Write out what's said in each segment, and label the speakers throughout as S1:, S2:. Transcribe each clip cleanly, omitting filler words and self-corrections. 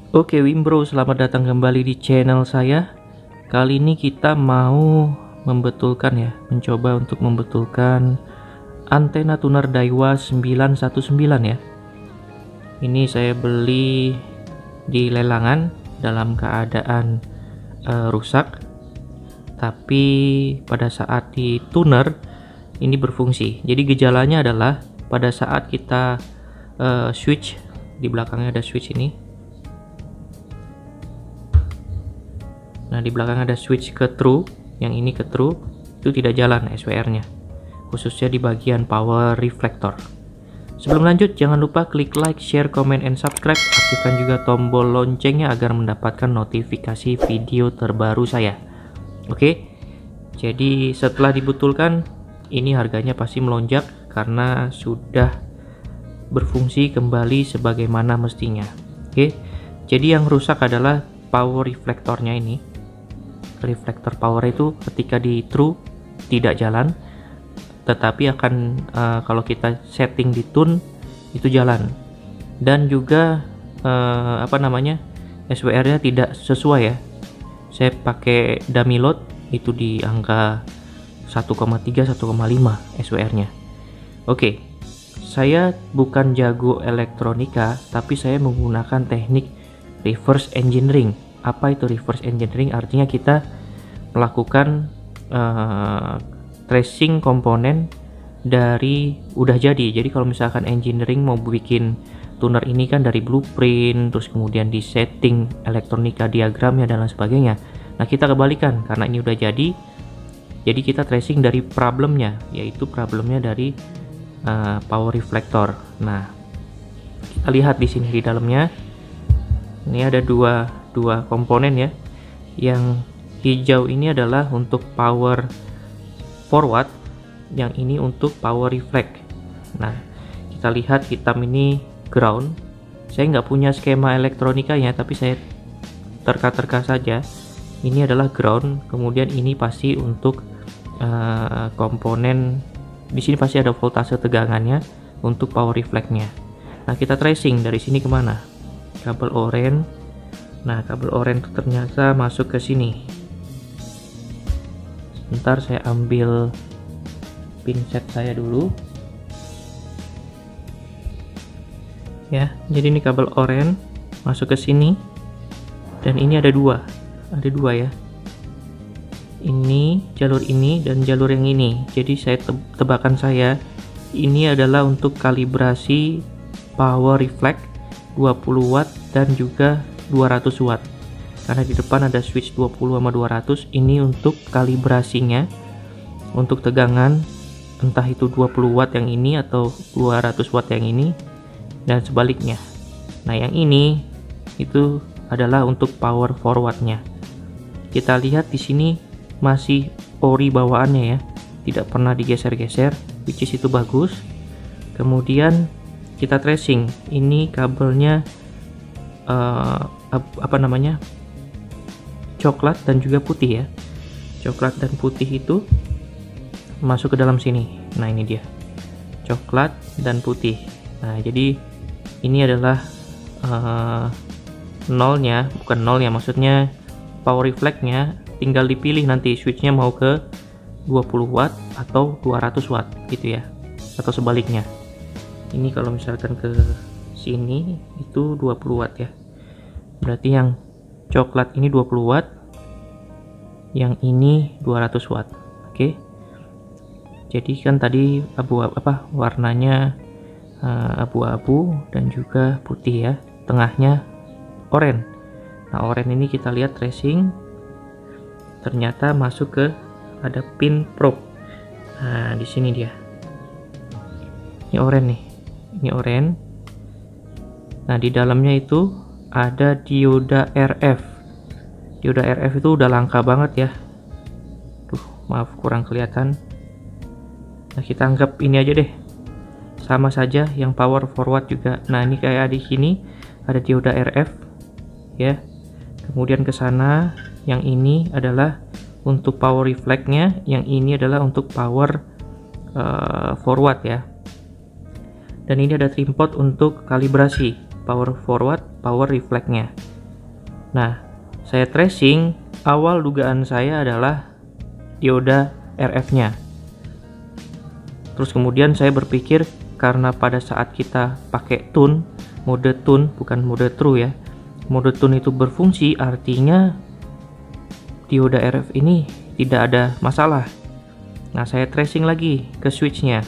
S1: Oke Wimbro, selamat datang kembali di channel saya. Kali ini kita mau mencoba untuk membetulkan antena tuner Daiwa 919 ya. Ini saya beli di lelangan dalam keadaan rusak, tapi pada saat di tuner ini berfungsi. Jadi gejalanya adalah pada saat kita switch, di belakangnya ada switch ini. Nah, di belakang ada switch ke true, yang ini ke true, itu tidak jalan SWR-nya, khususnya di bagian power reflector. Sebelum lanjut, jangan lupa klik like, share, comment, and subscribe. Aktifkan juga tombol loncengnya agar mendapatkan notifikasi video terbaru saya. Oke, jadi setelah dibetulkan, ini harganya pasti melonjak karena sudah berfungsi kembali sebagaimana mestinya. Oke, jadi yang rusak adalah power reflektornya ini. Reflektor power itu ketika di true tidak jalan, tetapi akan kalau kita setting di tune itu jalan. Dan juga SWR-nya tidak sesuai ya. Saya pakai dummy load itu di angka 1,3 1,5 SWR-nya. Oke, saya bukan jago elektronika, tapi saya menggunakan teknik reverse engineering. Apa itu reverse engineering? Artinya kita melakukan tracing komponen dari udah jadi. Jadi kalau misalkan engineering mau bikin tuner ini kan dari blueprint, terus kemudian di setting elektronika diagramnya dan lain sebagainya. Nah, kita kebalikan karena ini udah jadi kita tracing dari problemnya, yaitu problemnya dari power reflector. Nah, kita lihat di sini di dalamnya. Ini ada dua komponen ya. Yang hijau ini adalah untuk power forward, yang ini untuk power reflect. Nah, kita lihat hitam ini ground. Saya nggak punya skema elektronikanya, tapi saya terka-terka saja. Ini adalah ground, kemudian ini pasti untuk komponen. Di sini pasti ada voltase tegangannya untuk power reflectnya. Nah, kita tracing dari sini kemana? Kabel oranye. Nah, kabel oranye itu ternyata masuk ke sini. Sebentar, saya ambil pinset saya dulu. Ya, jadi ini kabel oranye masuk ke sini. Dan ini ada dua ya. Ini jalur ini dan jalur yang ini. Jadi tebakan saya ini adalah untuk kalibrasi power reflect 20 watt dan juga 200 watt. Karena di depan ada switch 20 sama 200, ini untuk kalibrasinya untuk tegangan, entah itu 20 watt yang ini atau 200 watt yang ini dan sebaliknya. Nah, yang ini itu adalah untuk power forwardnya. Kita lihat di sini masih ori bawaannya ya, tidak pernah digeser-geser, which is itu bagus. Kemudian kita tracing, ini kabelnya coklat dan juga putih ya. Coklat dan putih itu masuk ke dalam sini. Nah, ini dia, coklat dan putih. Nah, jadi ini adalah nolnya, bukan nolnya, maksudnya power reflectnya tinggal dipilih nanti switchnya mau ke 20 watt atau 200 watt gitu ya, atau sebaliknya. Ini kalau misalkan ke sini itu 20 watt ya, berarti yang coklat ini 20 watt, yang ini 200 watt. Oke, jadi kan tadi warnanya abu-abu dan juga putih ya, tengahnya oranye. Nah, oranye ini kita lihat tracing, ternyata masuk ke ada pin probe. Nah, di sini dia. Ini oranye nih. Ini oranye. Nah, di dalamnya itu ada dioda RF. Dioda RF itu udah langka banget ya. Tuh, maaf kurang kelihatan. Nah, kita anggap ini aja deh. Sama saja yang power forward juga. Nah, ini kayak di sini ada dioda RF ya. Kemudian ke sana, yang ini adalah untuk power reflectnya, yang ini adalah untuk power forward ya. Dan ini ada trim pot untuk kalibrasi power forward, power reflectnya. Nah, saya tracing, awal dugaan saya adalah dioda RF-nya. Terus kemudian saya berpikir karena pada saat kita pakai tune, mode tune bukan mode true ya. Mode tune itu berfungsi, artinya dioda RF ini tidak ada masalah. Nah, saya tracing lagi ke switchnya.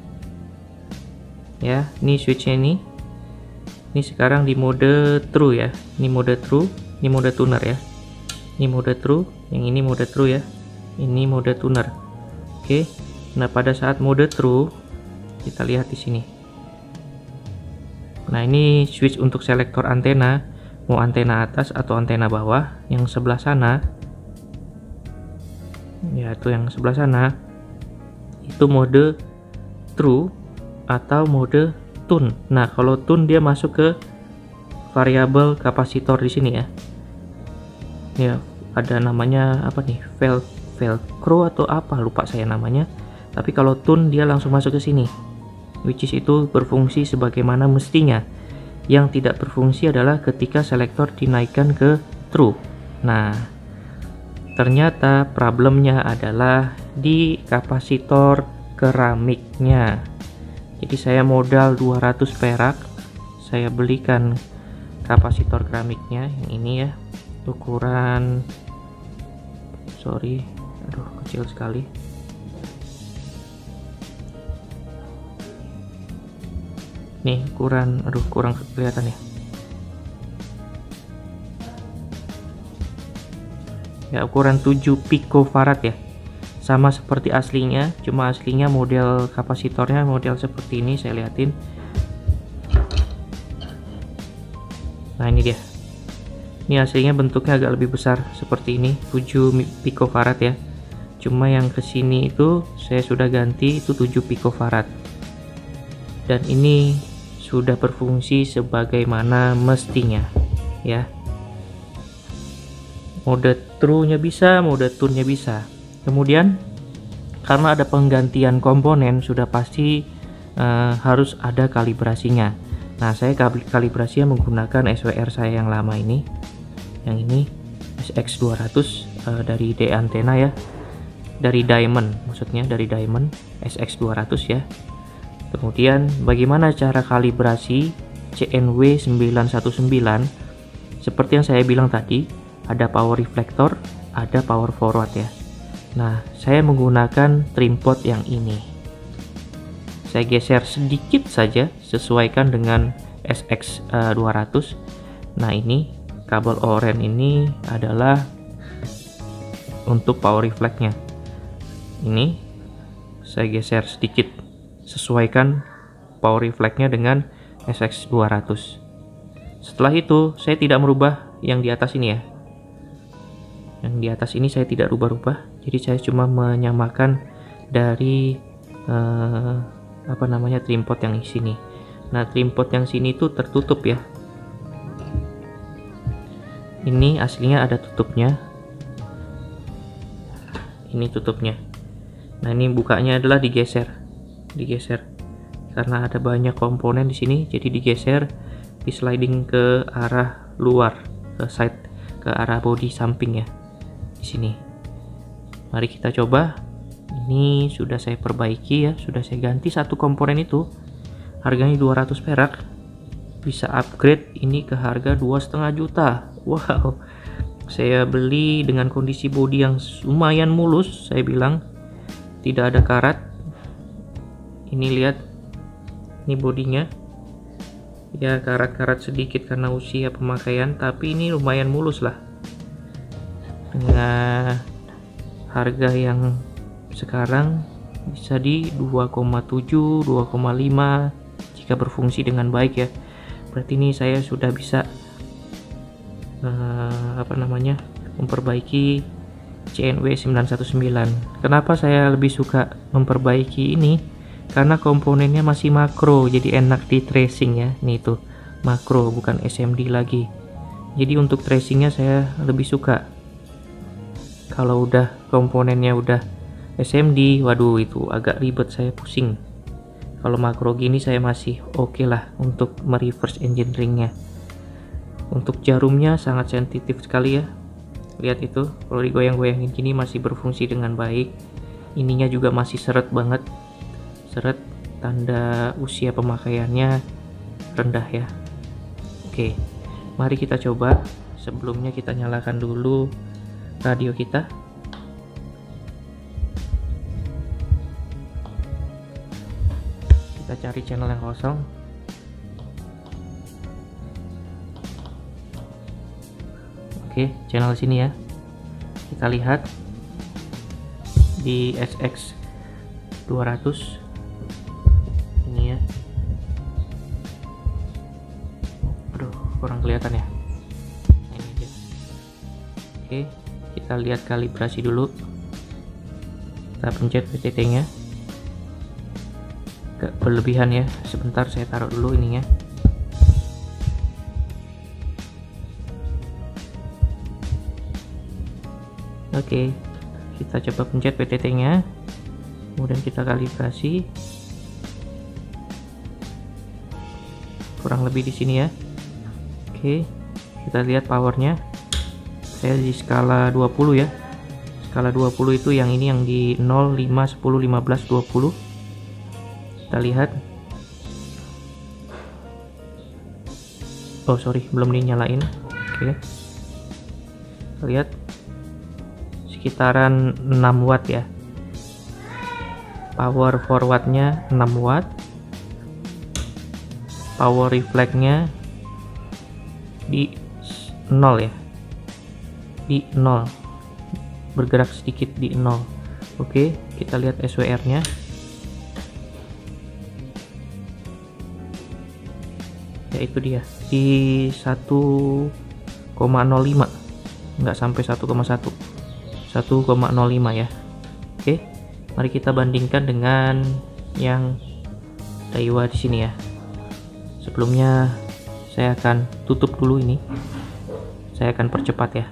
S1: Ya, ini switchnya ini. Ini sekarang di mode true ya. Ini mode true, ini mode tuner ya. Ini mode true, yang ini mode true ya. Ini mode tuner. Oke. Nah, pada saat mode true, kita lihat di sini. Nah, ini switch untuk selektor antena, mau antena atas atau antena bawah. Yang sebelah sana, ya itu yang sebelah sana, itu mode true atau mode tune. Nah, kalau tune dia masuk ke variabel kapasitor di sini ya. Ya, ada namanya apa nih? Velcro atau apa? Lupa saya namanya. Tapi kalau tune dia langsung masuk ke sini, which is itu berfungsi sebagaimana mestinya. Yang tidak berfungsi adalah ketika selektor dinaikkan ke true. Nah, ternyata problemnya adalah di kapasitor keramiknya. Jadi saya modal 200 perak, saya belikan kapasitor keramiknya yang ini ya, ukuran kecil sekali. Nih ukuran, kurang kelihatan ya. Ya, ukuran 7 picofarad ya. Sama seperti aslinya, cuma aslinya model kapasitornya model seperti ini, saya liatin. Nah, ini dia. Ini aslinya bentuknya agak lebih besar seperti ini, 7 picofarad ya. Cuma yang kesini itu saya sudah ganti, itu 7 picofarad. Dan ini sudah berfungsi sebagaimana mestinya ya. Mode true-nya bisa, mode tune-nya bisa. Kemudian karena ada penggantian komponen, sudah pasti harus ada kalibrasinya. Nah, saya kalibrasinya menggunakan SWR saya yang lama ini. Yang ini SX200 dari D Antena ya. Dari Diamond, maksudnya dari Diamond SX200 ya. Kemudian bagaimana cara kalibrasi CNW919? Seperti yang saya bilang tadi, ada power reflector, ada power forward ya. Nah, saya menggunakan trim pot yang ini. Saya geser sedikit saja, sesuaikan dengan SX200. Nah, ini kabel oranye ini adalah untuk power reflectnya. Ini saya geser sedikit, sesuaikan power reflectnya dengan SX200. Setelah itu saya tidak merubah yang di atas ini ya. Yang di atas ini saya tidak rubah-rubah, jadi saya cuma menyamakan dari trim pot yang di sini. Nah, trim pot yang sini itu tertutup ya. Ini aslinya ada tutupnya. Ini tutupnya. Nah, ini bukanya adalah digeser karena ada banyak komponen di sini, jadi digeser, di sliding ke arah luar, ke arah bodi samping ya. Di sini. Mari kita coba. Ini sudah saya perbaiki ya, sudah saya ganti satu komponen itu. Harganya 200 perak. Bisa upgrade ini ke harga 2,5 juta. Wow. Saya beli dengan kondisi bodi yang lumayan mulus, saya bilang. Tidak ada karat. Ini lihat. Ini bodinya. Ya, karat-karat sedikit karena usia pemakaian, tapi ini lumayan mulus lah. Dengan harga yang sekarang bisa di 2,7 2,5 jika berfungsi dengan baik ya. Berarti ini saya sudah bisa memperbaiki CNW919. Kenapa saya lebih suka memperbaiki ini? Karena komponennya masih makro, jadi enak di tracing ya. Ini tuh makro, bukan SMD lagi. Jadi untuk tracingnya saya lebih suka. Kalau udah komponennya udah SMD, waduh itu agak ribet, saya pusing. Kalau makro gini saya masih oke lah untuk mereverse engineeringnya. Untuk jarumnya sangat sensitif sekali ya, lihat itu, kalau digoyang-goyangin gini masih berfungsi dengan baik. Ininya juga masih seret banget, seret, tanda usia pemakaiannya rendah ya. Oke, mari kita coba. Sebelumnya kita nyalakan dulu radio kita. Kita cari channel yang kosong. Oke, channel sini ya. Kita lihat di SX 200 ini ya. Aduh, kurang kelihatan ya. Nah, ini dia. Oke, kita lihat kalibrasi dulu. Kita pencet PTT nya. Agak berlebihan ya. Sebentar, saya taruh dulu ininya. Oke, kita coba pencet PTT nya, kemudian kita kalibrasi kurang lebih di sini ya. Oke, kita lihat powernya. Saya di skala 20 ya. Skala 20 itu yang ini, yang di 0, 5, 10, 15, 20. Kita lihat. Oh sorry, belum dinyalain. Oke, kita lihat sekitaran 6 watt ya. Power forwardnya 6 watt, power reflectnya di 0 ya, di 0, bergerak sedikit di 0. Oke, kita lihat SWR nya. Ya itu dia, di 1,05, nggak sampai 1,1, 1,05 ya. Oke, mari kita bandingkan dengan yang Daiwa di sini ya. Sebelumnya saya akan tutup dulu ini. Saya akan percepat ya.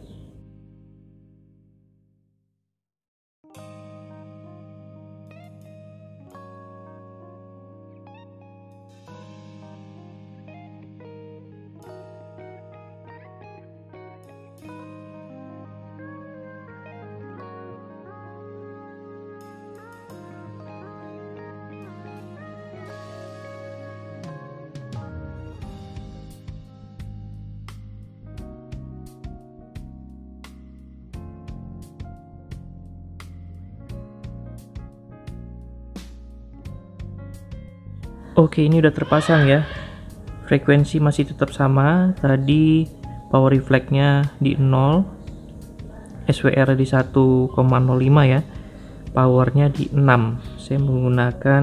S1: Oke, ini udah terpasang ya. Frekuensi masih tetap sama. Tadi power reflectnya di 0, SWR di 1,05 ya. Powernya di 6. Saya menggunakan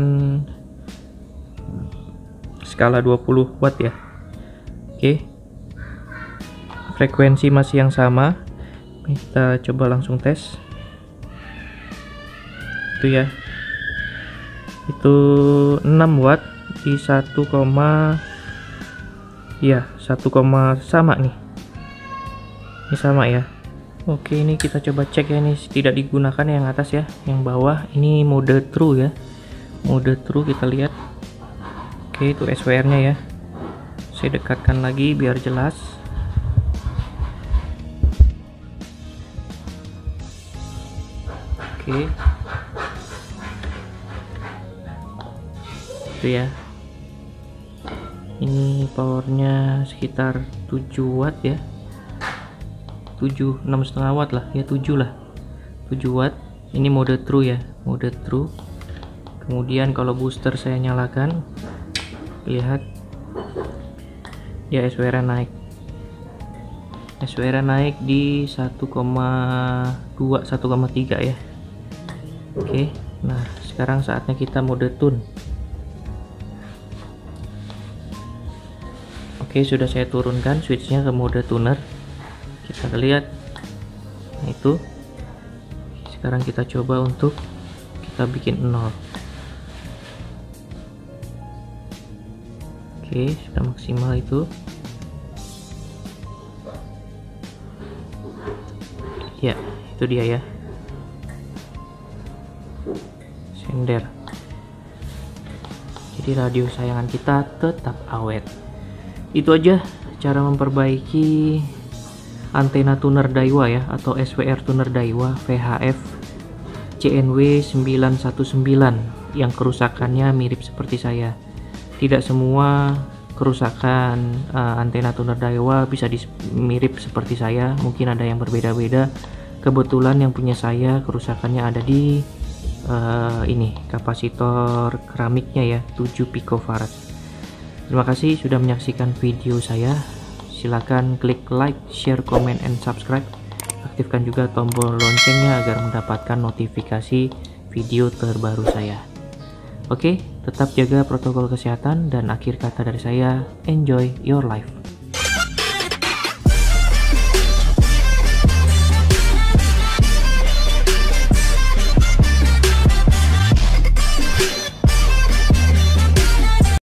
S1: skala 20 watt ya. Oke, frekuensi masih yang sama. Kita coba langsung tes. Itu ya, itu 6 watt di 1, ya 1, sama nih. Ini sama ya. Oke, ini kita coba cek ya, ini tidak digunakan yang atas ya, yang bawah ini mode true ya. Mode true kita lihat. Oke, itu SWR nya ya. Saya dekatkan lagi biar jelas. Oke, itu ya. Ini powernya sekitar 7 watt ya, 6,5 watt lah ya, 7 lah, 7 watt. Ini mode true ya, mode true. Kemudian kalau booster saya nyalakan, lihat ya, SWR naik, SWR naik di 1,2, 1,3 ya. Oke, nah sekarang saatnya kita mode tune. Oke, sudah saya turunkan switchnya ke mode tuner. Kita lihat. Nah itu. Sekarang kita coba untuk kita bikin 0. Oke, sudah maksimal itu. Ya, itu dia ya. Sender. Jadi radio sayangan kita tetap awet. Itu aja cara memperbaiki antena tuner Daiwa ya, atau SWR tuner Daiwa VHF CNW 919 yang kerusakannya mirip seperti saya. Tidak semua kerusakan antena tuner Daiwa bisa mirip seperti saya, mungkin ada yang berbeda-beda. Kebetulan yang punya saya kerusakannya ada di ini kapasitor keramiknya ya, 7 picofarad. Terima kasih sudah menyaksikan video saya. Silakan klik like, share, comment, and subscribe. Aktifkan juga tombol loncengnya agar mendapatkan notifikasi video terbaru saya. Oke, tetap jaga protokol kesehatan, dan akhir kata dari saya, enjoy your life.